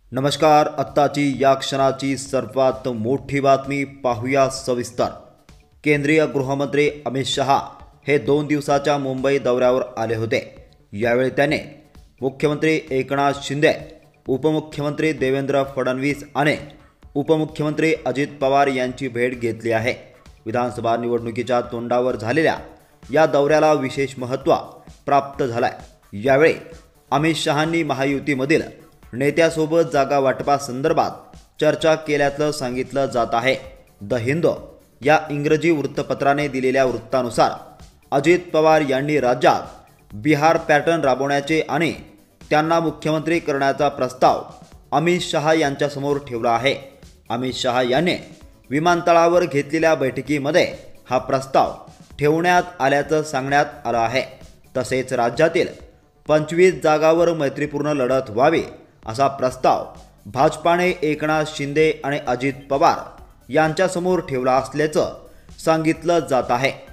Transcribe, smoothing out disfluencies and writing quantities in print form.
नमस्कार. आत्ताची या क्षणाची सर्वात मोठी बातमी पाहूया सविस्तर. केंद्रीय गृहमंत्री अमित शहा हे 2 दिवसाच्या मुंबई दौऱ्यावर आले होते. यावेळी त्याने मुख्यमंत्री एकनाथ शिंदे, उपमुख्यमंत्री देवेंद्र फडणवीस आणि उपमुख्यमंत्री अजित पवार यांची भेट घेतली आहे. विधानसभा निवडणुकीच्या तोंडावर झालेल्या या दौऱ्याला विशेष महत्त्व प्राप्त झालंय. यावेळी अमित शहांनी महायुतीमधील नेत्यासोबत जागा वाटपासंदर्भात चर्चा केल्याचं सांगितलं जात आहे. द हिंदू या इंग्रजी वृत्तपत्राने दिलेल्या वृत्तानुसार अजित पवार यांनी राज्यात बिहार पॅटर्न राबवण्याचे आणि त्यांना मुख्यमंत्री करण्याचा प्रस्ताव अमित शहा यांच्यासमोर ठेवला आहे. अमित शहा यांनी विमानतळावर घेतलेल्या बैठकीमध्ये हा प्रस्ताव ठेवण्यात आल्याचं सांगण्यात आलं आहे. तसेच राज्यातील 25 जागांवर मैत्रीपूर्ण लढत व्हावी असा प्रस्ताव भाजपाने एकनाथ शिंदे आणि अजित पवार यांच्यासमोर ठेवला असल्याचं सांगितलं जात आहे.